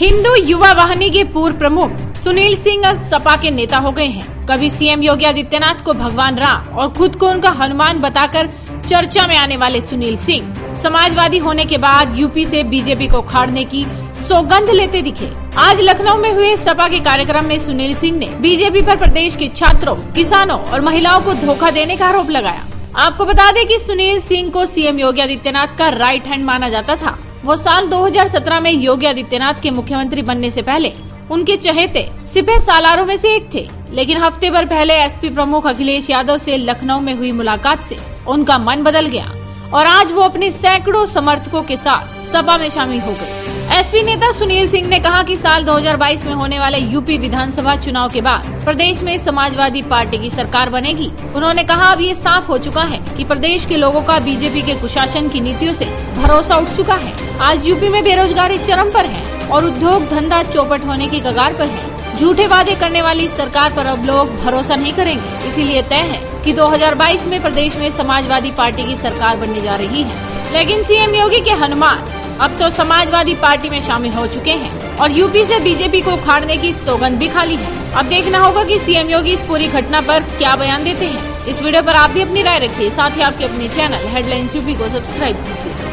हिंदू युवा वाहिनी के पूर्व प्रमुख सुनील सिंह अब सपा के नेता हो गए हैं। कभी सीएम योगी आदित्यनाथ को भगवान राम और खुद को उनका हनुमान बताकर चर्चा में आने वाले सुनील सिंह समाजवादी होने के बाद यूपी से बीजेपी को उखाड़ने की सौगंध लेते दिखे। आज लखनऊ में हुए सपा के कार्यक्रम में सुनील सिंह ने बीजेपी पर प्रदेश के छात्रों, किसानों और महिलाओं को धोखा देने का आरोप लगाया। आपको बता दें कि सुनील सिंह को सीएम योगी आदित्यनाथ का राइट हैंड माना जाता था। वो साल 2017 में योगी आदित्यनाथ के मुख्यमंत्री बनने से पहले उनके चहेते सिपह सालारों में से एक थे, लेकिन हफ्ते भर पहले एसपी प्रमुख अखिलेश यादव से लखनऊ में हुई मुलाकात से उनका मन बदल गया और आज वो अपने सैकड़ों समर्थकों के साथ सपा में शामिल हो गए। एसपी नेता सुनील सिंह ने कहा कि साल 2022 में होने वाले यूपी विधानसभा चुनाव के बाद प्रदेश में समाजवादी पार्टी की सरकार बनेगी। उन्होंने कहा, अब ये साफ हो चुका है कि प्रदेश के लोगों का बीजेपी के कुशासन की नीतियों से भरोसा उठ चुका है। आज यूपी में बेरोजगारी चरम पर है और उद्योग धंधा चौपट होने की कगार पर है। झूठे वादे करने वाली सरकार पर अब लोग भरोसा नहीं करेंगे। इसीलिए तय है कि 2022 में प्रदेश में समाजवादी पार्टी की सरकार बनने जा रही है। लेकिन सीएम योगी के हनुमान अब तो समाजवादी पार्टी में शामिल हो चुके हैं और यूपी से बीजेपी को उखाड़ने की सौगंध भी खाली है। अब देखना होगा कि सीएम योगी इस पूरी घटना पर क्या बयान देते हैं। इस वीडियो पर आप भी अपनी राय रखिए। साथ ही आपके अपने चैनल हेडलाइंस यूपी को सब्सक्राइब कीजिए।